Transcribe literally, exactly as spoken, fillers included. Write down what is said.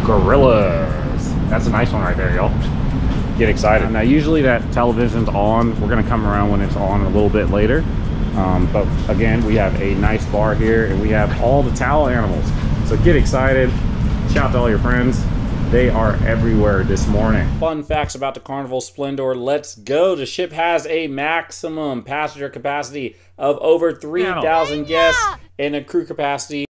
gorillas. That's a nice one right there, y'all. Get excited. Now, usually that television's on. We're gonna come around when it's on a little bit later. Um, but again, we have a nice bar here and we have all the towel animals. So get excited. Shout out to all your friends. They are everywhere this morning. Fun facts about the Carnival Splendor. Let's go. The ship has a maximum passenger capacity of over three thousand guests and a crew capacity